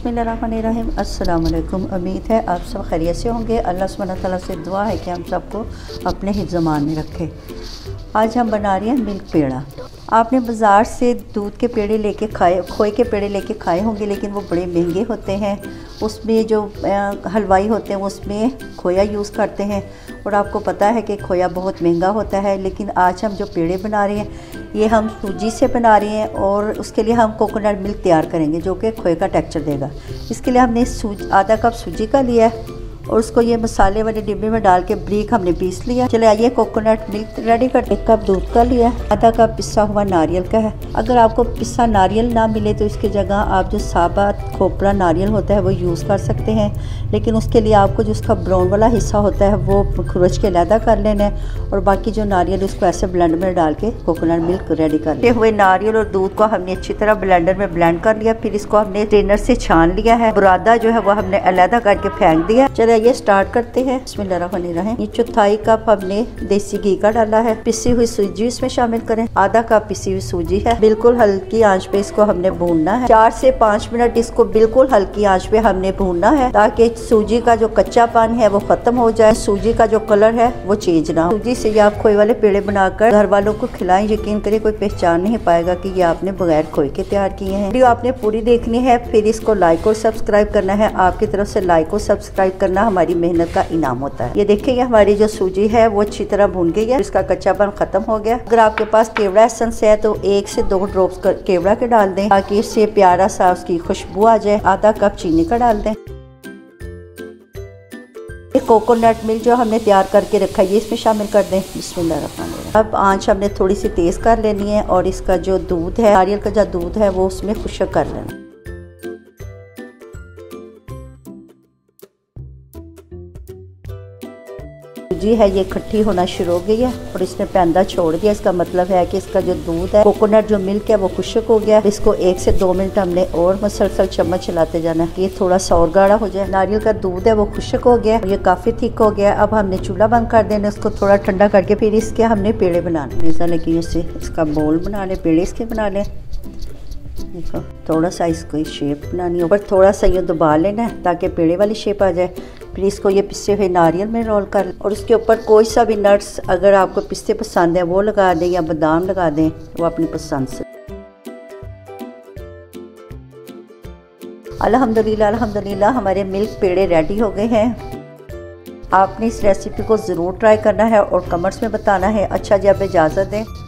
बिस्मिल्लाहिर्रहमानिर्रहीम। अस्सलाम वालेकुम। उम्मीद है आप सब खैरियत से होंगे। अल्लाह सुब्हानहू तआला से दुआ है कि हम सबको अपने हिफ्ज़-ए-मान में रखे। आज हम बना रहे हैं मिल्क पेड़ा। आपने बाज़ार से दूध के पेड़े लेके खाए, खोए के पेड़े लेके खाए होंगे, लेकिन वो बड़े महंगे होते हैं। उसमें जो हलवाई होते हैं उसमें खोया यूज़ करते हैं और आपको पता है कि खोया बहुत महंगा होता है। लेकिन आज हम जो पेड़े बना रहे हैं ये हम सूजी से बना रहे हैं और उसके लिए हम कोकोनट मिल्क तैयार करेंगे जो कि खोए का टेक्सचर देगा। इसके लिए हमने आधा कप सूजी का लिया है और उसको ये मसाले वाले डिब्बे में डाल के ब्रीक हमने पीस लिया। चले आइए कोकोनट मिल्क रेडी कर। 1 कप दूध का लिया, आधा कप पिसा हुआ नारियल का है। अगर आपको पिसा नारियल ना मिले तो इसकी जगह आप जो साबुत खोपरा नारियल होता है वो यूज़ कर सकते हैं, लेकिन उसके लिए आपको जो उसका ब्राउन वाला हिस्सा होता है वो खुरच के अलहदा कर लेना है और बाकी जो नारियल उसको ऐसे ब्लेंड में डाल के कोकोनट मिल्क रेडी कर लिया। हुए नारियल और दूध को हमने अच्छी तरह ब्लेंडर में ब्लेंड कर लिया, फिर इसको हमने स्ट्रेनर से छान लिया है। बुरादा जो है वो हमने अलहदा करके फेंक दिया। चले ये स्टार्ट करते हैं। बिस्मिल्लाहिर्रहमानिर्रहीम। ये 1/4 कप हमने देसी घी का डाला है। पिसी हुई सूजी इसमें शामिल करें, आधा कप पिसी हुई सूजी है। बिल्कुल हल्की आंच पे इसको हमने भूनना है। 4 से 5 मिनट इसको बिल्कुल हल्की आंच पे हमने भूनना है ताकि सूजी का जो कच्चापन है वो खत्म हो जाए, सूजी का जो कलर है वो चेंज ना हो। सूजी से ये आप खोए वाले पेड़े बनाकर घर वालों को खिलाएं, यकीन करें कोई पहचान नहीं पाएगा कि ये आपने बगैर खोए के तैयार किए हैं। वीडियो आपने पूरी देखनी है, फिर इसको लाइक और सब्सक्राइब करना है। आपकी तरफ से लाइक और सब्सक्राइब करना हमारी मेहनत का इनाम होता है। ये देखिए हमारी जो सूजी है वो अच्छी तरह भून गई है, इसका कच्चापन खत्म हो गया। अगर आपके पास केवड़ा एसेंस है तो 1 से 2 ड्रॉप्स केवड़ा के डाल दें ताकि इससे प्यारा सा उसकी खुशबू आ जाए। आधा कप चीनी का डाल दें। कोकोनट मिल्क जो हमने तैयार करके रखा है ये इसमें शामिल कर दें। बिस्मिल्लाहिर्रहमानिर्रहीम। अब आंच हमने थोड़ी सी तेज़ कर लेनी है और इसका जो दूध है, नारियल का जो दूध है वो उसमें खुश्क कर लेना। सूजी है ये इकट्ठी होना शुरू हो गई है और इसने पैंदा छोड़ दिया। इसका मतलब है कि इसका जो दूध है, कोकोनट जो मिल्क है वो खुश्क हो गया। इसको 1 से 2 मिनट हमने और मसलसल चम्मच चलाते जाना है, ये थोड़ा सा और गाढ़ा हो जाए। नारियल का दूध है वो खुश्क हो गया, ये काफ़ी थिक हो गया। अब हमने चूल्हा बंद कर देना, इसको थोड़ा ठंडा करके फिर इसके हमने पेड़े बनाने। ऐसा लेकिन इससे इसका बोल बना ले, पेड़े इसके बना लें। देखो थोड़ा सा इसको शेप बनानी है, ऊपर थोड़ा सा ये दबा लेना है ताकि पेड़े वाली शेप आ जाए। फिर इसको ये पिसे हुए नारियल में रोल कर और उसके ऊपर कोई सा भी नट्स अगर आपको पिस्ते पसंद है वो लगा दें या बादाम लगा दें, वो अपनी पसंद से। अल्हम्दुलिल्लाह अल्हम्दुलिल्लाह हमारे मिल्क पेड़े रेडी हो गए हैं। आपने इस रेसिपी को ज़रूर ट्राई करना है और कमेंट्स में बताना है। अच्छा जी, अब इजाज़त दें।